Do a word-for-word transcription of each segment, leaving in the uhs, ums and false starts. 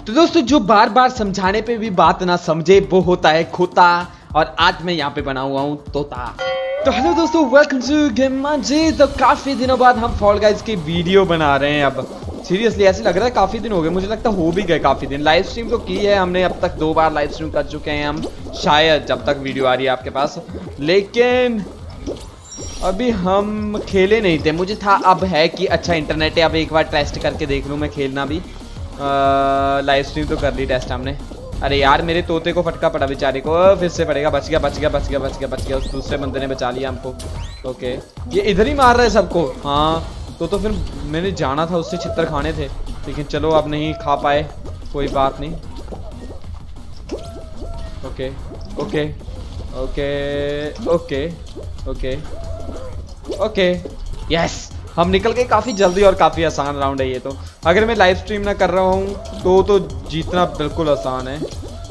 तो दोस्तों जो बार बार समझाने पे भी बात ना समझे वो होता है खोता, और आज मैं यहाँ पे बना हुआ हूँ तोता। तो हेलो दोस्तों, वेलकम टू गेमांजी। तो काफी दिनों बाद हम फॉल गाइज की वीडियो बना रहे हैं। अब सीरियसली ऐसे लग रहा है काफी दिन हो गए, मुझे लगता है हो भी गए काफी दिन। लाइव स्ट्रीम तो की है हमने, अब तक दो बार लाइव स्ट्रीम कर चुके हैं हम, शायद जब तक वीडियो आ रही है आपके पास। लेकिन अभी हम खेले नहीं थे, मुझे था अब है कि अच्छा इंटरनेट है, अब एक बार टेस्ट करके देख लूँ मैं खेलना भी। लाइव स्ट्रीम तो कर ली टेस्ट हमने। अरे यार मेरे तोते को फटका पड़ा बेचारे को, फिर से पड़ेगा। बच गया बच गया बच गया बच गया बच गया, उस दूसरे बंदे ने बचा लिया हमको। ओके ये इधर ही मार रहा है सबको। हाँ तो तो फिर मैंने जाना था उससे छित्तर खाने थे, लेकिन चलो अब नहीं खा पाए, कोई बात नहीं। Okay okay okay okay okay okay yes, हम निकल गए काफी जल्दी और काफी आसान राउंड है ये तो। अगर मैं लाइव स्ट्रीम ना कर रहा हूँ तो तो जीतना बिल्कुल आसान है।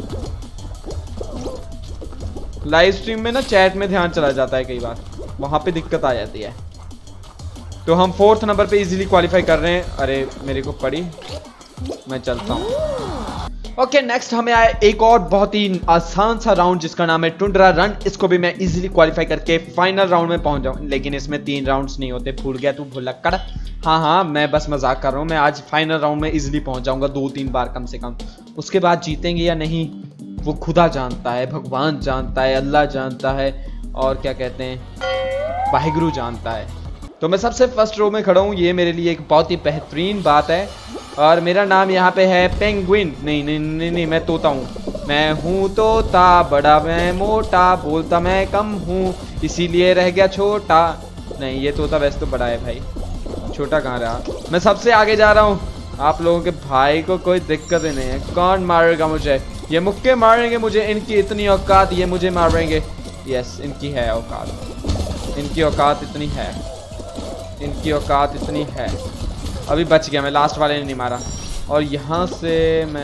लाइव स्ट्रीम में ना चैट में ध्यान चला जाता है कई बार, वहां पे दिक्कत आ जाती है। तो हम फोर्थ नंबर पे इजीली क्वालिफाई कर रहे हैं। अरे मेरे को पड़ी, मैं चलता हूँ। ओके नेक्स्ट हमें आया एक और बहुत ही आसान सा राउंड जिसका नाम है टुंड्रा रन। इसको भी मैं इजीली क्वालिफाई करके फाइनल राउंड में पहुंच जाऊं, लेकिन इसमें तीन राउंड्स नहीं होते। भूल गया तू भुलक्कड़। हाँ हाँ मैं बस मजाक कर रहा हूँ, मैं आज फाइनल राउंड में इजीली पहुंच जाऊंगा दो तीन बार कम से कम। उसके बाद जीतेंगे या नहीं वो खुदा जानता है, भगवान जानता है, अल्लाह जानता है, और क्या कहते हैं वाहिगुरु जानता है। तो मैं सबसे फर्स्ट रो में खड़ा हूँ, ये मेरे लिए एक बहुत ही बेहतरीन बात है। और मेरा नाम यहाँ पे है पेंगुइन। नहीं नहीं नहीं नहीं मैं तोता हूँ, मैं हूँ तोता, बड़ा मैं मोटा, बोलता मैं कम हूँ, इसीलिए रह गया छोटा। नहीं ये तोता वैसे तो बड़ा है भाई, छोटा कहाँ रहा। मैं सबसे आगे जा रहा हूँ, आप लोगों के भाई को कोई दिक्कत ही नहीं है। कौन मारेगा मुझे? ये मुक्के मारेंगे मुझे, इनकी इतनी औकात, ये मुझे मारेंगे। यस इनकी है औकात, इनकी औकात इतनी है, इनकी औकात इतनी है। अभी बच गया मैं, लास्ट वाले ने नहीं मारा। और यहाँ से मैं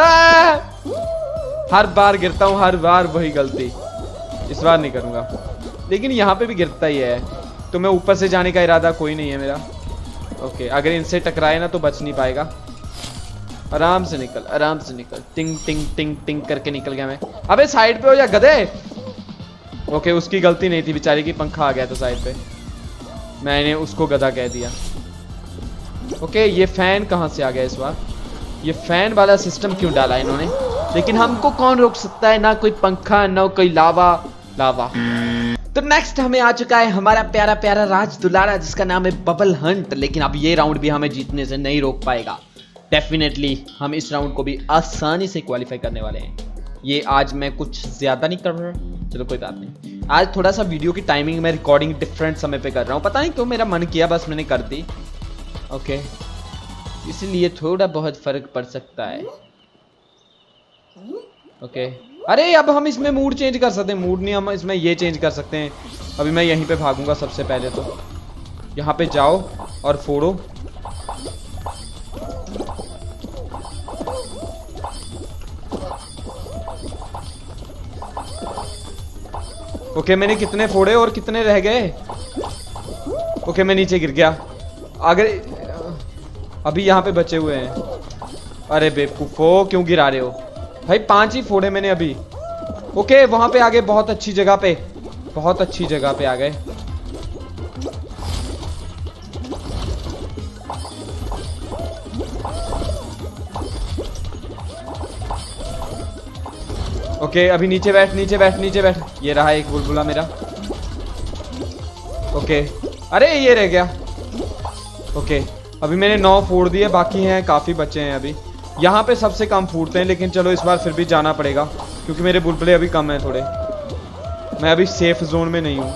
हर बार गिरता हूँ, हर बार वही गलती। इस बार नहीं करूँगा, लेकिन यहाँ पे भी गिरता ही है। तो मैं ऊपर से जाने का इरादा कोई नहीं है मेरा। ओके अगर इनसे टकराए ना तो बच नहीं पाएगा। आराम से निकल, आराम से निकल। टिंग टिंग टिंग टिंग करके निकल गया मैं। अबे साइड पे हो जा गधे। ओके उसकी गलती नहीं थी बेचारी की, पंखा आ गया था साइड पे, मैंने उसको गधा कह दिया। ओके ये फैन कहाँ से आ गया इस बार? ये फैन वाला सिस्टम क्यों डाला इन्होंने? लेकिन हमको कौन रोक सकता है? ना कोई पंखा, ना कोई लावा लावा। तो नेक्स्ट हमें आ चुका है हमारा प्यारा प्यारा राज दुलारा जिसका नाम है बबल हंट। लेकिन अब ये राउंड भी हमें जीतने से नहीं रोक पाएगा। डेफिनेटली हम इस राउंड को भी आसानी से क्वालिफाई करने वाले हैं। ये आज मैं कुछ ज्यादा नहीं कर रहा, चलो कोई बात नहीं। आज थोड़ा सा वीडियो की टाइमिंग में रिकॉर्डिंग डिफरेंट समय पे कर रहा हूँ, पता नहीं क्यों मेरा मन किया बस मैंने कर दी। ओके इसलिए थोड़ा बहुत फर्क पड़ सकता है। ओके अरे अब हम इसमें मूड चेंज कर सकते हैं। मूड नहीं, हम इसमें ये चेंज कर सकते हैं। अभी मैं यहीं पे भागूंगा सबसे पहले, तो यहाँ पे जाओ और फोड़ो। ओके मैंने कितने फोड़े और कितने रह गए? ओके मैं नीचे गिर गया। अगर अभी यहाँ पे बचे हुए हैं। अरे बेवकूफो क्यों गिरा रहे हो भाई? पांच ही फोड़े मैंने अभी। ओके वहां पे आ गए, बहुत अच्छी जगह पे, बहुत अच्छी जगह पे आ गए। ओके अभी नीचे बैठ, नीचे बैठ, नीचे बैठ। ये रहा एक बुलबुला मेरा। ओके अरे ये रह गया। ओके अभी मैंने नौ फोड़ दिए, बाकी हैं काफी बचे हैं अभी। यहाँ पे सबसे कम फूटते हैं, लेकिन चलो इस बार फिर भी जाना पड़ेगा क्योंकि मेरे बुलबुले अभी कम हैं थोड़े। मैं अभी सेफ जोन में नहीं हूँ।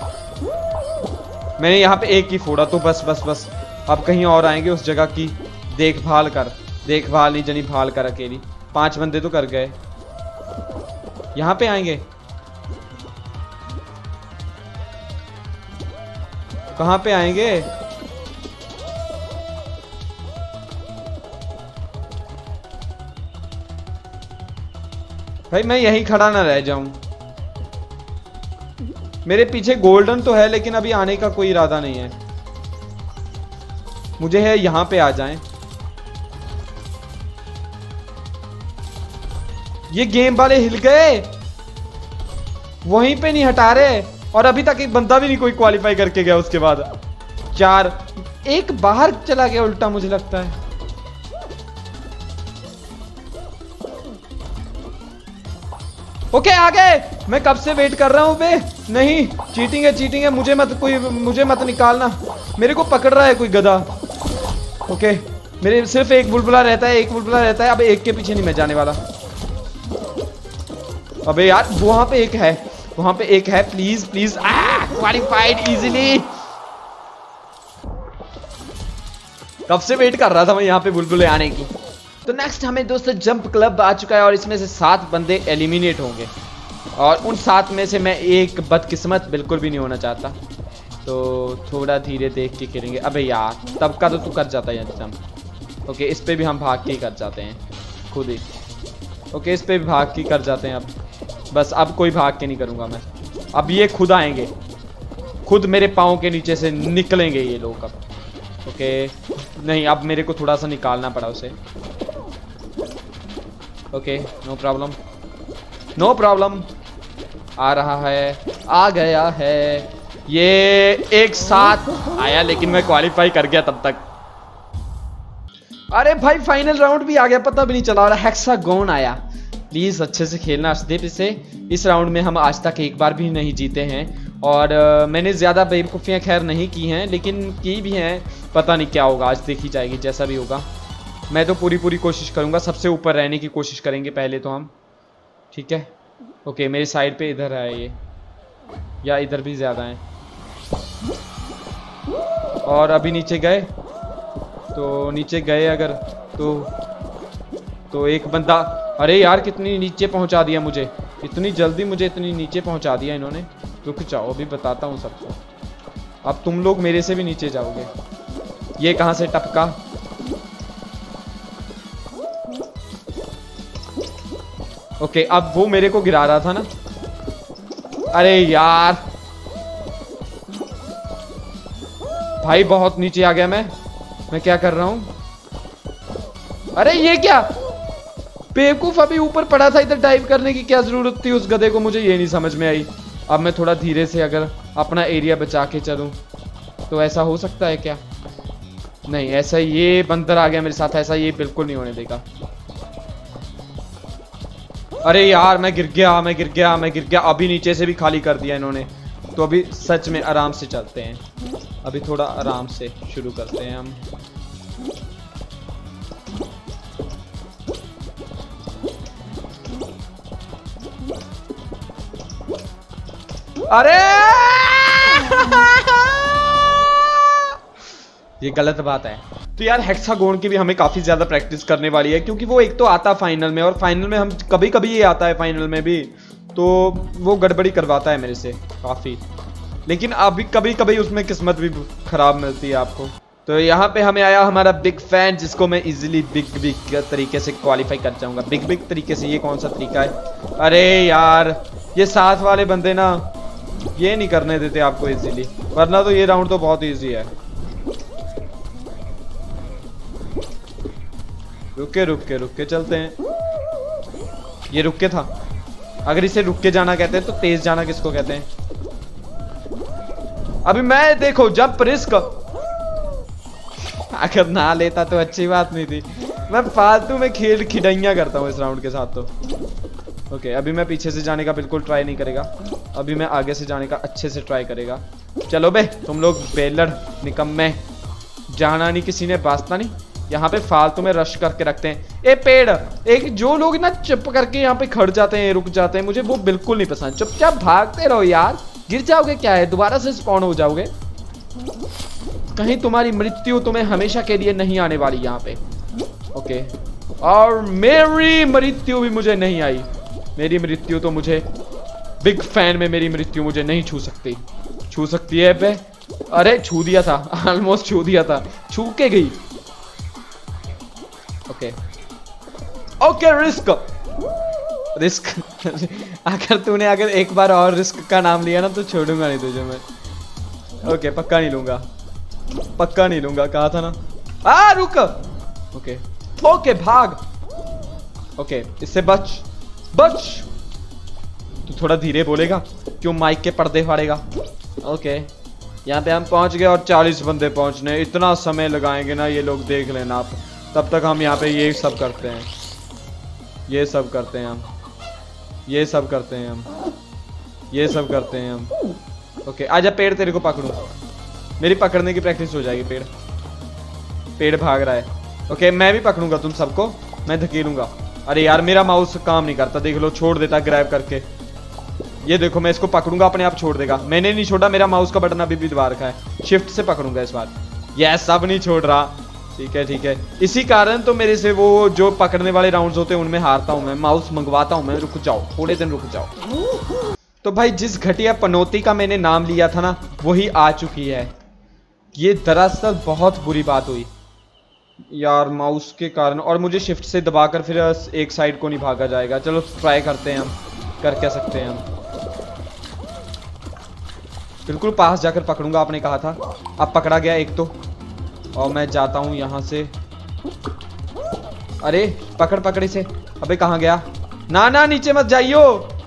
मैंने यहाँ पे एक ही फोड़ा, तो बस बस बस अब कहीं और आएंगे। उस जगह की देखभाल कर, देखभाल ही जनी भाल कर अकेली। पांच बंदे तो कर गए, यहाँ पे आएंगे। कहाँ पे आएंगे? भाई मैं यहीं खड़ा ना रह जाऊं। मेरे पीछे गोल्डन तो है, लेकिन अभी आने का कोई इरादा नहीं है। मुझे है यहाँ पे आ जाएं। ये गेम वाले हिल गए, वहीं पे नहीं हटा रहे, और अभी तक एक बंदा भी नहीं कोई क्वालिफाई करके गया। उसके बाद चार, एक बाहर चला गया उल्टा मुझे लगता है। ओके आ गए। मैं कब से वेट कर रहा हूं बे। नहीं, चीटिंग है, चीटिंग है। मुझे मत कोई मुझे मत निकालना, मेरे को पकड़ रहा है कोई गधा। ओके, मेरे सिर्फ एक बुलबुला रहता है, एक बुलबुला रहता है। अब एक के पीछे नहीं मैं जाने वाला। अबे यार वहां पे एक है, वहां पे एक है। Please please, qualified easily. कब से वेट कर रहा था मैं यहाँ पे बुलबुले आने की। तो नेक्स्ट हमें दोस्तों जंप क्लब आ चुका है और इसमें से सात बंदे एलिमिनेट होंगे और उन सात में से मैं एक बदकिस्मत बिल्कुल भी नहीं होना चाहता, तो थोड़ा धीरे देख के खेलेंगे। अबे यार तब का तो तू कर जाता है जंप। ओके, इस पे भी हम भाग के ही कर जाते हैं खुद ही। ओके, इस पे भी भाग के कर जाते हैं। अब बस अब कोई भाग के नहीं करूँगा मैं। अब ये खुद आएंगे, खुद मेरे पाँव के नीचे से निकलेंगे ये लोग। अब ओके, नहीं अब मेरे को थोड़ा सा निकालना पड़ा उसे। Okay, no problem, no problem. आ रहा है, आ गया है। ये एक साथ आया लेकिन मैं क्वालिफाई कर गया तब तक। अरे भाई फाइनल राउंड भी आ गया, पता भी नहीं चला। और हेक्सागोन आया। प्लीज अच्छे से खेलना अर्शदीप इसे। इस राउंड में हम आज तक एक बार भी नहीं जीते हैं और आ, मैंने ज्यादा बेवकूफियां खैर नहीं की हैं, लेकिन की भी हैं। पता नहीं क्या होगा, आज देखी जाएगी जैसा भी होगा। मैं तो पूरी पूरी कोशिश करूंगा, सबसे ऊपर रहने की कोशिश करेंगे पहले तो हम, ठीक है। ओके, मेरी साइड पे इधर है ये, या इधर भी ज़्यादा है। और अभी नीचे गए तो नीचे गए अगर तो तो एक बंदा, अरे यार कितनी नीचे पहुंचा दिया मुझे, इतनी जल्दी मुझे इतनी नीचे पहुंचा दिया इन्होंने। रुक जाओ, अभी बताता हूँ सबको। अब तुम लोग मेरे से भी नीचे जाओगे। ये कहाँ से टपका। ओके, अब वो मेरे को गिरा रहा था ना। अरे यार भाई बहुत नीचे आ गया मैं मैं क्या कर रहा हूं। अरे ये क्या बेवकूफ, अभी ऊपर पड़ा था, इधर डाइव करने की क्या जरूरत थी उस गधे को, मुझे ये नहीं समझ में आई। अब मैं थोड़ा धीरे से अगर अपना एरिया बचा के चलूं तो ऐसा हो सकता है क्या। नहीं, ऐसा ये बंदर आ गया मेरे साथ, ऐसा ये बिल्कुल नहीं होने देगा। अरे यार मैं गिर गया मैं गिर गया मैं गिर गया। अभी नीचे से भी खाली कर दिया इन्होंने, तो अभी सच में आराम से चलते हैं। अभी थोड़ा आराम से शुरू करते हैं हम। अरे ये गलत बात है। तो यार हेक्सागोन की भी हमें काफी ज्यादा प्रैक्टिस करने वाली है, क्योंकि वो एक तो आता फाइनल में, और फाइनल में हम कभी कभी ये आता है फाइनल में भी, तो वो गड़बड़ी करवाता है मेरे से काफी। लेकिन अभी कभी कभी उसमें किस्मत भी खराब मिलती है आपको। तो यहाँ पे हमें आया हमारा बिग फैन, जिसको मैं इजीली बिग बिग तरीके से क्वालिफाई कर जाऊंगा। बिग बिग तरीके से, ये कौन सा तरीका है। अरे यार ये साथ वाले बंदे ना ये नहीं करने देते आपको इजीली, वरना तो ये राउंड तो बहुत इजी है। रुक के रुक के रुक के चलते हैं। ये रुक के था, अगर इसे रुक के जाना कहते हैं तो तेज जाना किसको कहते हैं। अभी मैं देखो जब रिस्क अगर ना लेता तो अच्छी बात नहीं थी। मैं फालतू में खेल खिडैया करता हूँ इस राउंड के साथ तो। ओके, अभी मैं पीछे से जाने का बिल्कुल ट्राई नहीं करेगा, अभी मैं आगे से जाने का अच्छे से ट्राई करेगा। चलो बे तुम लोग बेलड़ निकम्मे, जाना नहीं किसी ने, वास्ता नहीं। यहाँ पे फालतू में रश करके रखते हैं। ए पेड़, एक जो लोग ना चुप करके यहाँ पे खड़ जाते हैं, रुक जाते हैं, मुझे वो बिल्कुल नहीं पसंद। चुपचाप भागते रहो यार, गिर जाओगे क्या है, दोबारा से स्पॉन हो जाओगे। कहीं तुम्हारी मृत्यु तुम्हें हमेशा के लिए नहीं आने वाली यहाँ पे। ओके, और मेरी मृत्यु भी मुझे नहीं आई। मेरी मृत्यु तो मुझे बिग फैन में मेरी मृत्यु मुझे नहीं छू सकती। छू सकती है बे, अरे छू दिया था, ऑलमोस्ट छू दिया था, छू के गई। ओके ओके, रिस्क रिस्क अगर तूने अगर एक बार और रिस्क का नाम लिया ना तो छोड़ूंगा नहीं तुझे मैं। ओके, पक्का नहीं लूंगा, पक्का नहीं लूंगा, कहा था ना। आ रुक। ओके ओके, भाग। ओके, इससे बच, बच। तू थोड़ा धीरे बोलेगा, क्यों माइक के पर्दे फाड़ेगा। ओके, यहाँ पे हम पहुंच गए और चालीस बंदे पहुंचने, इतना समय लगाएंगे ना ये लोग, देख लेना आप। तब तक हम यहाँ पे ये सब करते हैं, ये सब करते हैं हम, ये सब करते हैं हम, ये सब करते हैं हम। ओके, आजा पेड़, तेरे को पकड़ूं, मेरी पकड़ने की प्रैक्टिस हो जाएगी। पेड़ पेड़ भाग रहा है। ओके, मैं भी पकड़ूंगा तुम सबको, मैं धकेलूंगा। अरे यार मेरा माउस काम नहीं करता, देख लो, छोड़ देता ग्रैब करके। ये देखो, मैं इसको पकड़ूंगा अपने आप छोड़ देगा। मैंने नहीं छोड़ा, मेरा माउस का बटन अभी भी दबा रखा है। शिफ्ट से पकड़ूंगा इस बार। यस, सब नहीं छोड़ रहा। ठीक है ठीक है, इसी कारण तो मेरे से वो जो पकड़ने वाले राउंड्स होते हैं उनमें हारता हूं मैं। माउस मंगवाता हूं मैं। रुक जाओ, थोड़े दिन रुक जाओ। तो भाई जिस घटिया पनौती का मैंने नाम लिया था ना, वही आ चुकी है। ये दरअसल बहुत बुरी बात हुई यार माउस के कारण, और मुझे शिफ्ट से दबाकर फिर एक साइड को नहीं भागा जाएगा। चलो ट्राई करते हैं हम, कर क्या सकते हैं हम। बिल्कुल पास जाकर पकड़ूंगा, आपने कहा था। अब पकड़ा गया एक तो, और मैं जाता हूं यहां से। अरे पकड़ पकड़ इसे। अबे कहां गया? ना ना, नीचे मत जाइयो।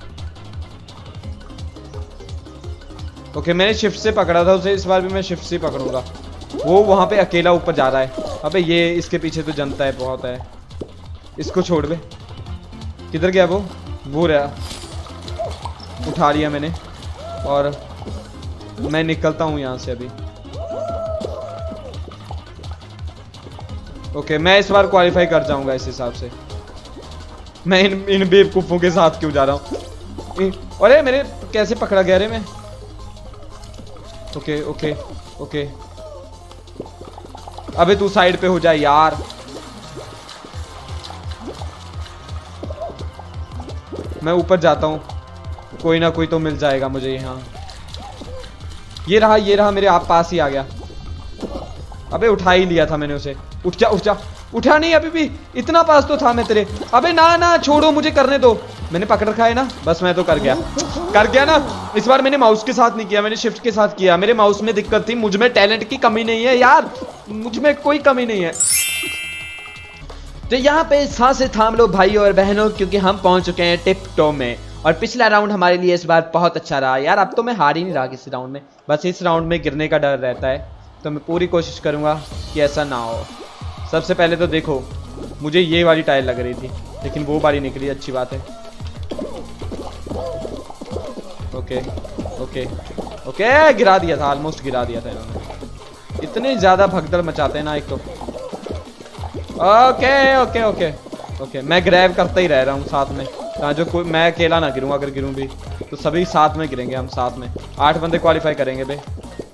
ओके, मैंने शिफ्ट से पकड़ा था उसे, इस बार भी मैं शिफ्ट से पकड़ूंगा। वो वहां पे अकेला ऊपर जा रहा है। अबे ये इसके पीछे तो जनता है, बहुत है। इसको छोड़ बे। किधर गया वो? वो रहा, उठा लिया मैंने, और मैं निकलता हूं यहां से अभी। ओके, मैं इस बार क्वालिफाई कर जाऊंगा इस हिसाब से। मैं इन इन बेवकूफों के साथ क्यों जा रहा हूं? अरे मेरे कैसे पकड़ा गया रे मैं? ओके ओके ओके, अबे तू साइड पे हो जाए यार। मैं ऊपर जाता हूं, कोई ना कोई तो मिल जाएगा मुझे यहाँ। ये रहा ये रहा, मेरे आप पास ही आ गया। अबे उठा ही लिया था मैंने उसे। उठ जा उठ जा। उठा नहीं, अभी भी इतना पास तो था मैं तेरे। अबे ना ना, छोड़ो, मुझे करने दो। मैंने पकड़ रखा है ना, बस मैं तो कर गया कर गया ना। इस बार मैंने माउस के साथ नहीं किया, मैंने शिफ्ट के साथ किया। मेरे माउस में दिक्कत थी, मुझ में टैलेंट की कमी नहीं है यार, मुझ में कोई कमी नहीं है। तो यहाँ पे सांसें थाम लो भाई और बहनों, क्योंकि हम पहुंच चुके हैं टिप टॉप में। और पिछला राउंड हमारे लिए इस बार बहुत अच्छा रहा यार। अब तो मैं हार ही नहीं रहा किसी राउंड में, बस इस राउंड में गिरने का डर रहता है। तो मैं पूरी कोशिश करूंगा कि ऐसा ना हो। सबसे पहले तो देखो, मुझे ये वाली टायर लग रही थी, लेकिन वो बारी निकली, अच्छी बात है। ओके ओके ओके, गिरा दिया था, ऑलमोस्ट गिरा दिया था इन्होंने। इतने ज्यादा भगदड़ मचाते हैं ना एक तो। ओके ओके ओके ओके, मैं ग्रैब करता ही रह रहा हूँ साथ में, कहाँ जो कोई मैं अकेला ना गिरूँ। अगर गिरूँ भी तो सभी साथ में गिरेंगे, हम साथ में। आठ बंदे क्वालिफाई करेंगे बे।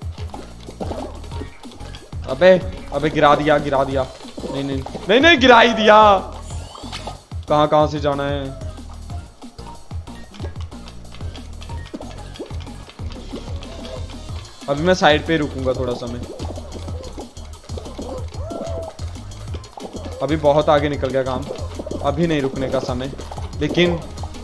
अबे अबे गिरा दिया गिरा दिया। नहीं नहीं नहीं नहीं, गिरा ही दिया। कहाँ कहाँ से जाना है? अभी मैं साइड पे रुकूंगा थोड़ा समय। अभी बहुत आगे निकल गया काम, अभी नहीं रुकने का समय। लेकिन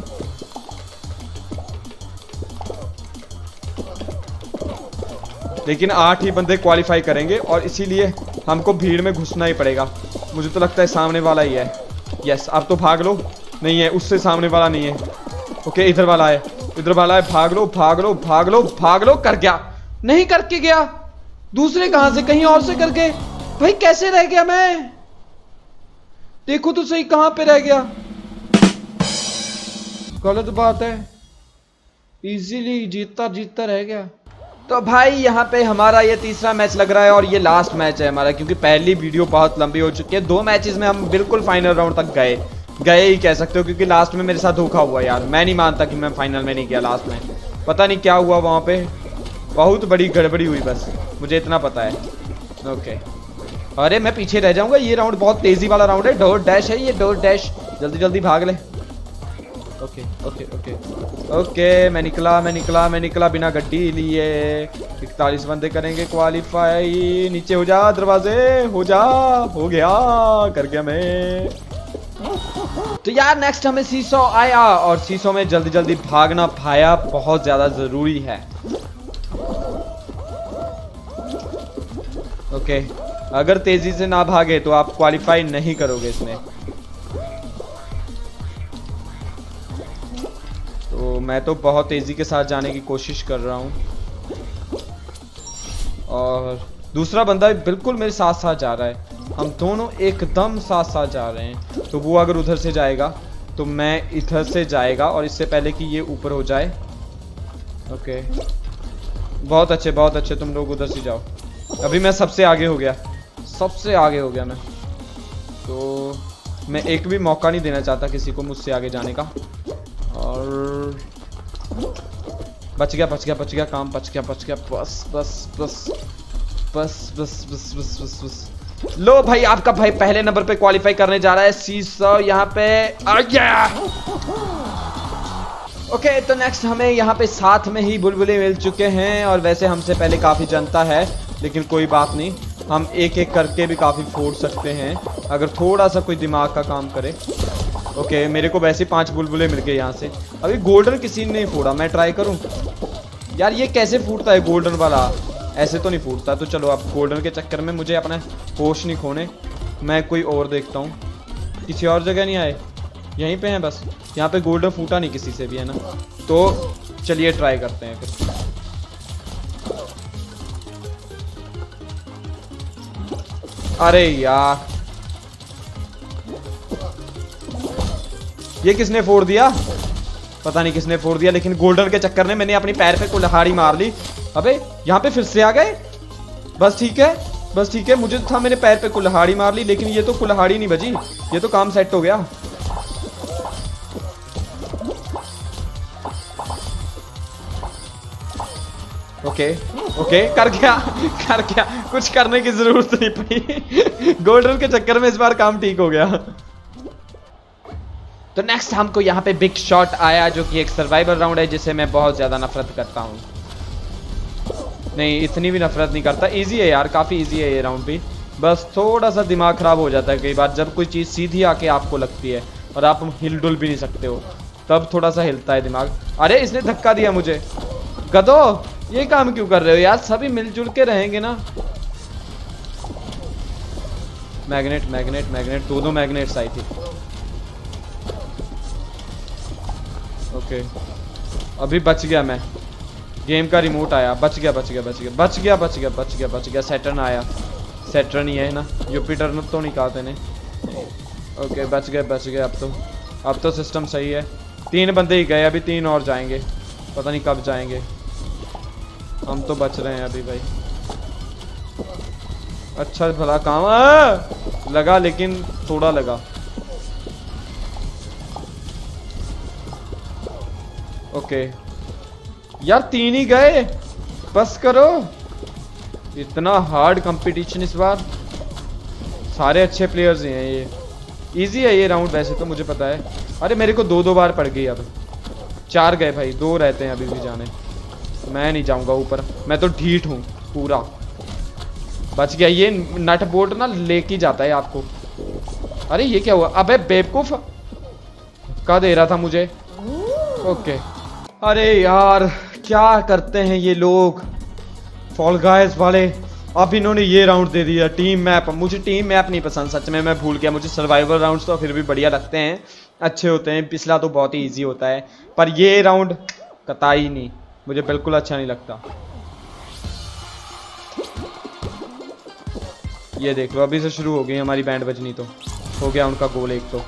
लेकिन आठ ही बंदे क्वालिफाई करेंगे, और इसीलिए हमको भीड़ में घुसना ही पड़ेगा। मुझे तो लगता है सामने वाला ही है। यस, अब तो भाग लो। नहीं है, उससे सामने वाला नहीं है। ओके, इधर वाला है, इधर वाला है। भाग लो भाग लो भाग लो भाग लो। कर गया? नहीं करके गया। दूसरे कहां से, कहीं और से करके। भाई कैसे रह गया मैं? देखो तो सही, कहां पे रह गया? गलत बात है, इजीली जीतता जीतता रह गया। तो भाई यहाँ पे हमारा ये तीसरा मैच लग रहा है, और ये लास्ट मैच है हमारा, क्योंकि पहली वीडियो बहुत लंबी हो चुकी है। दो मैचेस में हम बिल्कुल फाइनल राउंड तक गए गए ही कह सकते हो, क्योंकि लास्ट में मेरे साथ धोखा हुआ यार। मैं नहीं मानता कि मैं फाइनल में नहीं गया लास्ट में। पता नहीं क्या हुआ वहाँ पे, बहुत बड़ी गड़बड़ी हुई, बस मुझे इतना पता है। ओके, अरे मैं पीछे रह जाऊंगा। ये राउंड बहुत तेजी वाला राउंड है, डोर डैश है ये, डोर डैश। जल्दी जल्दी भाग ले। ओके ओके ओके ओके, मैं निकला मैं निकला मैं निकला बिना गड्डी लिए। इकतालीस बंदे करेंगे क्वालिफाई। नीचे हो जा दरवाजे, हो जा। हो गया, कर गया मैं। तो यार नेक्स्ट हमें सीसो आया, और सीसो में जल्दी जल्दी भागना भाया बहुत ज्यादा जरूरी है। ओके, अगर तेजी से ना भागे तो आप क्वालिफाई नहीं करोगे इसमें। तो मैं तो बहुत तेज़ी के साथ जाने की कोशिश कर रहा हूँ और दूसरा बंदा बिल्कुल मेरे साथ साथ जा रहा है। हम दोनों एकदम साथ साथ जा रहे हैं। तो वो अगर उधर से जाएगा तो मैं इधर से जाएगा और इससे पहले कि ये ऊपर हो जाए। ओके बहुत अच्छे बहुत अच्छे, तुम लोग उधर से जाओ। अभी मैं सबसे आगे हो गया, सबसे आगे हो गया मैं। तो मैं एक भी मौका नहीं देना चाहता किसी को मुझसे आगे जाने का। और बच गया बच गया बच गया, काम बच गया बच गया। बस बस बस बस बस बस बस बस बस लो भाई, आपका भाई पहले नंबर पे क्वालिफाई करने जा रहा है। सी सौ यहाँ पे आ गया। ओके तो नेक्स्ट हमें यहाँ पे साथ में ही बुलबुले मिल चुके हैं और वैसे हमसे पहले काफ़ी जनता है, लेकिन कोई बात नहीं, हम एक एक करके भी काफ़ी फोड़ सकते हैं अगर थोड़ा सा कोई दिमाग का काम करे। ओके मेरे को वैसे पांच बुलबुले मिल गए यहाँ से। अभी गोल्डन किसी ने नहीं फोड़ा, मैं ट्राई करूँ यार। ये कैसे फूटता है गोल्डन वाला? ऐसे तो नहीं फूटता। तो चलो अब गोल्डन के चक्कर में मुझे अपना होश नहीं खोने, मैं कोई और देखता हूँ। किसी और जगह नहीं आए, यहीं पे हैं बस। यहाँ पे गोल्डन फूटा नहीं किसी से भी, है ना? तो चलिए ट्राई करते हैं फिर। अरे यार ये किसने फोड़ दिया? पता नहीं किसने फोड़ दिया, लेकिन गोल्डन के चक्कर में मैंने अपनी पैर पे कुल्हाड़ी मार ली। अबे यहाँ पे फिर से आ गए। बस ठीक है बस ठीक है, मुझे तो था मैंने पैर पे कुल्हाड़ी मार ली, लेकिन ये तो कुल्हाड़ी नहीं बजी, ये तो काम सेट हो गया। ओके ओके कर गया कर गया, कुछ करने की जरूरत नहीं पड़ी। गोल्डन के चक्कर में इस बार काम ठीक हो गया। तो नेक्स्ट हमको यहाँ पे बिग शॉट आया, जो कि एक सर्वाइवल राउंड है जिसे मैं बहुत ज्यादा नफरत करता हूँ। नहीं इतनी भी नफरत नहीं करता, इजी है यार, काफी इजी है ये राउंड भी। बस थोड़ा सा दिमाग खराब हो जाता है कई बार, जब कोई चीज सीधी आके आपको लगती है और आप हिल डुल भी नहीं सकते हो, तब थोड़ा सा हिलता है दिमाग। अरे इसने धक्का दिया मुझे। गधो ये काम क्यों कर रहे हो यार? सभी मिलजुल के रहेंगे ना। मैग्नेट मैग्नेट मैग्नेट, दो दो मैग्नेट्स आई थी। ओके अभी बच गया मैं। गेम का रिमोट आया, बच गया बच गया बच गया बच गया बच गया बच गया बच गया। सैटर्न आया, सैटर्न ही है ना, जुपिटर न तो नहीं कहा तेने। ओके बच गए बच गए। अब तो अब तो सिस्टम सही है। तीन बंदे ही गए, अभी तीन और जाएंगे, पता नहीं कब जाएंगे। हम तो बच रहे हैं अभी भाई। अच्छा भला काम लगा, लेकिन थोड़ा लगा। ओके यार तीन ही गए, बस करो। इतना हार्ड कंपटीशन इस बार, सारे अच्छे प्लेयर्स हैं। ये इजी है ये राउंड वैसे तो, मुझे पता है। अरे मेरे को दो दो बार पड़ गई, अब चार गए भाई, दो रहते हैं अभी भी जाने। मैं नहीं जाऊंगा ऊपर, मैं तो ढीठ हूँ पूरा। बच गया। ये नट बोल्ट ना लेके जाता है आपको। अरे ये क्या हुआ? अबे बेवकूफ का दे रहा था मुझे। ओके अरे यार क्या करते हैं ये लोग, फॉल गाइस वाले। अब इन्होंने ये राउंड दे दिया टीम मैप। मुझे टीम मैप नहीं पसंद, सच में मैं भूल गया। मुझे सर्वाइवल राउंड्स तो फिर भी बढ़िया लगते हैं, अच्छे होते हैं। पिछला तो बहुत ही इजी होता है, पर ये राउंड कतई नहीं, मुझे बिल्कुल अच्छा नहीं लगता। ये देख लो अभी से शुरू हो गई हमारी बैंड बजनी। तो हो गया उनका गोल एक। तो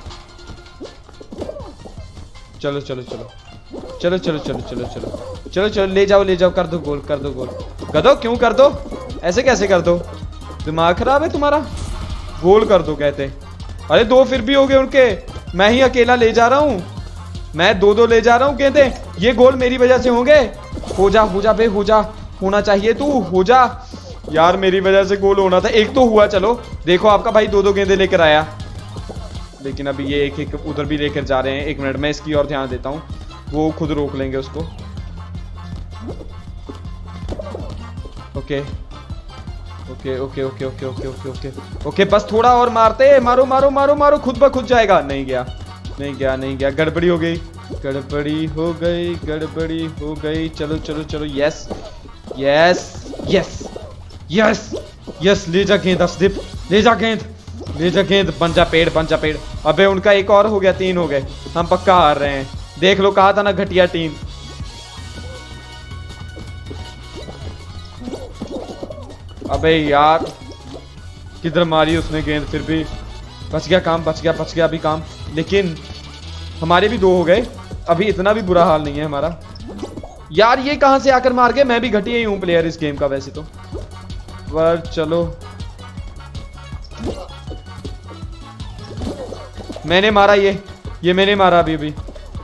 चलो चलो चलो चलो चलो चलो चलो चलो चलो चलो ले जाओ ले जाओ, कर दो गोल कर दो गोल। गधो क्यों कर दो ऐसे? कैसे कर दो? दिमाग खराब है तुम्हारा? गोल कर दो कहते। अरे दो फिर भी हो गए उनके, मैं ही अकेला ले जा रहा हूँ। मैं दो दो ले जा रहा हूँ कहते। ये गोल मेरी वजह से होंगे। हो जा हो जा बे, हो जा, होना चाहिए तू, हो जा यार। मेरी वजह से गोल होना था, एक तो हुआ। चलो देखो आपका भाई दो दो गेंदे लेकर आया, लेकिन अभी ये एक एक उधर भी लेकर जा रहे हैं। एक मिनट मैं इसकी ओर ध्यान देता हूँ, वो खुद रोक लेंगे उसको। Okay okay okay okay okay okay okay okay okay बस थोड़ा और मारते। मारो मारो मारो मारो, खुद ब खुद जाएगा। नहीं गया नहीं गया नहीं गया, गड़बड़ी हो गई गड़बड़ी हो गई गड़बड़ी हो गई। चलो चलो चलो, yes yes yes yes yes. ले जा गेंद अर्शदीप, ले जा गेंद ले जा गेंद। बन जा पेड़ बन जा पेड़। अबे उनका एक और हो गया, तीन हो गए। हम पक्का हार रहे हैं, देख लो, कहा था ना घटिया टीम। अबे यार किधर मारी उसने गेंद, फिर भी बच गया काम, बच गया बच गया अभी काम। लेकिन हमारे भी दो हो गए, अभी इतना भी बुरा हाल नहीं है हमारा। यार ये कहां से आकर मार गए, मैं भी घटिया ही हूं प्लेयर इस गेम का वैसे तो, पर चलो। मैंने मारा ये ये मैंने मारा अभी अभी।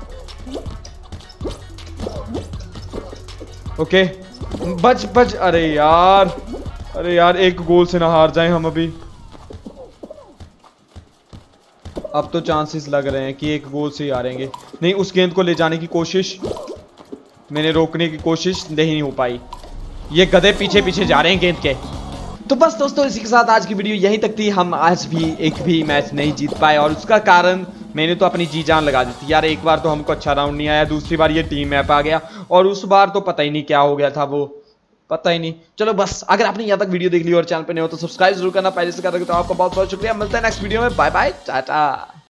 ओके बच बच। अरे यार अरे यार एक गोल से ना हार जाएं हम अभी। अब तो चांसेस लग रहे हैं कि एक गोल से ही हारेंगे। नहीं, उस गेंद को ले जाने की कोशिश मैंने, रोकने की कोशिश नहीं हो पाई। ये गधे पीछे पीछे जा रहे हैं गेंद के। तो बस दोस्तों इसी के साथ आज की वीडियो यहीं तक थी। हम आज भी एक भी मैच नहीं जीत पाए और उसका कारण मैंने तो अपनी जी जान लगा दी थी यार। एक बार तो हमको अच्छा राउंड नहीं आया, दूसरी बार ये टीम मैप आ गया और उस बार तो पता ही नहीं क्या हो गया था, वो पता ही नहीं। चलो बस, अगर आपने यहाँ तक वीडियो देख ली और चैनल पे नहीं हो तो सब्सक्राइब जरूर करना पहले से कर रहे हो। तो आपका बहुत बहुत शुक्रिया, मिलता है नेक्स्ट वीडियो में। Bye bye, Tata.